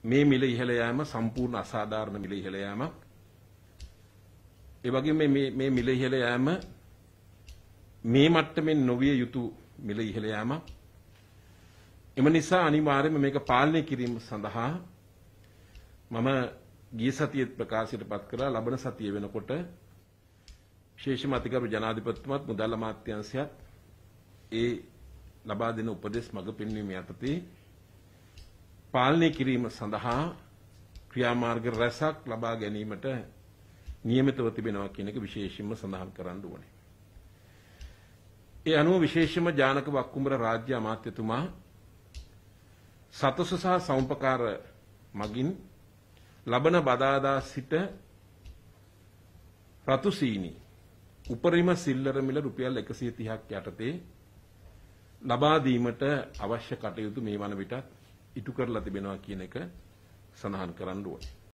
මේ මිල ඉහළ යාම සම්පූර්ණ අසාධාරණ මිල ඉහළ යාමක්. ඒ වගේම මේ මිල ඉහළ යාම මේ මට්ටමින් නොවිය යුතු මිල ඉහළ යාමක්. එම නිසා අනිවාර්යයෙන්ම මේක පාලනය කිරීම සඳහා මම ගිය සතියේ ප්‍රකාශයටපත් කළා ලබන සතිය වෙනකොට විශේෂම අතිගරු ජනාධිපතිතුමත් මුදල් අමාත්‍යාංශයත් ඒ ලබා දෙන උපදෙස් මඟ පෙන්වීම යටතේ පාලනය කිරීම සඳහා ක්‍රියාමාර්ග රැසක් ලබා ගැනීමට නියමිතව තිබෙනවා කියන එක විශේෂයෙන්ම සඳහන් කරන්න ඕනේ. ඒ අනුව විශේෂයෙන්ම ජානක වක්කුඹර රාජ්‍ය අමාත්‍යතුමා සතස සහ සමුපකාර මගින් ලබන බදාදා සිට රතු සීනි උපරිම සිල්ලර මිල රුපියල් 130ක් යටතේ ලබා දීමට අවශ්‍ය කටයුතු මේ වන විට ඉටු කරලා තිබෙනවා කියන එක සඳහන් කරන්න ඕනේ.